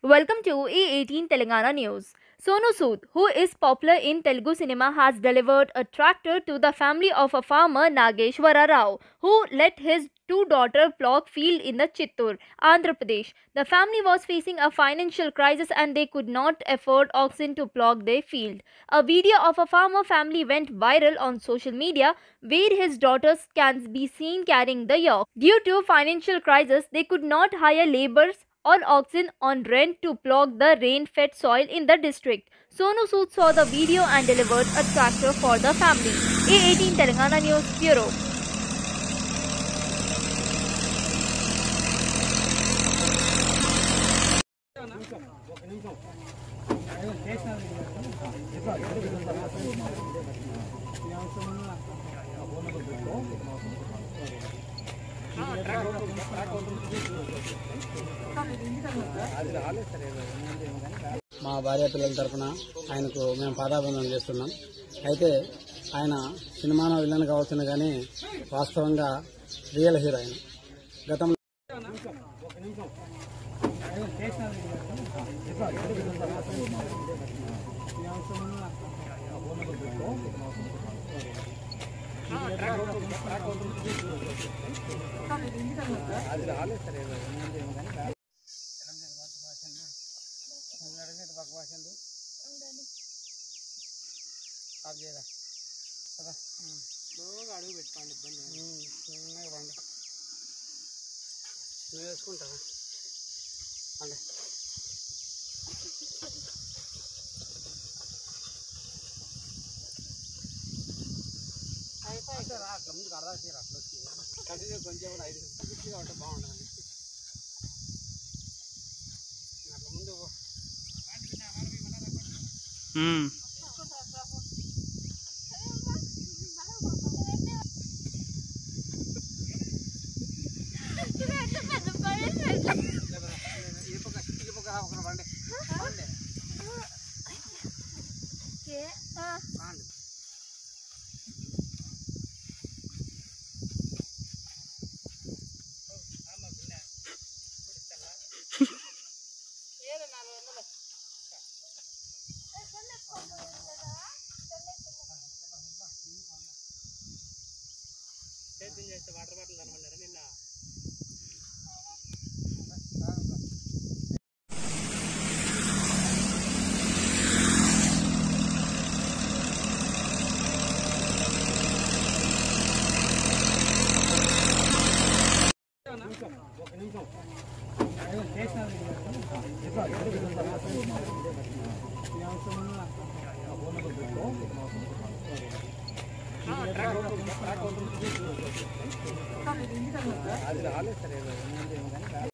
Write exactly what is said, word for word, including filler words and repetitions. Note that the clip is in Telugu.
Welcome to E eighteen Telangana News. Sonu Sood, who is popular in Telugu cinema, has delivered a tractor to the family of a farmer Nageshwara Rao, who let his two daughters plough field in the Chittoor, Andhra Pradesh. The family was facing a financial crisis and they could not afford oxen to plough their field. A video of a farmer family went viral on social media where his daughters can be seen carrying the yoke. Due to financial crisis, they could not hire laborers or oxen on rent to plough the rain-fed soil in the district. Sonu Sood saw the video and delivered a tractor for the family. E eighteen Telangana News Bureau. మా భార్య పిల్లల తరఫున ఆయనకు మేము పాదాభివందనం చేస్తున్నాం. అయితే ఆయన సినిమాలో విలన్ కావచ్చును కానీ వాస్తవంగా రియల్ హీరో ఆయన. గతంలో అడుగు పెట్టుకోండి, ఇబ్బంది పండి నువ్వు వేసుకుంటావా అంటే అట్లా ముందుకు అర్థం చేయరు. అట్లా వచ్చి కంటిన్యూ కొంచెం కూడా ఐదు ఫిఫ్టీగా ఉంటే బాగుంటుంది. అట్లా ముందు చేస్తే వాటర్ బాటిల్ అనమన్నారా నిన్న. అది రాలేదు సరే.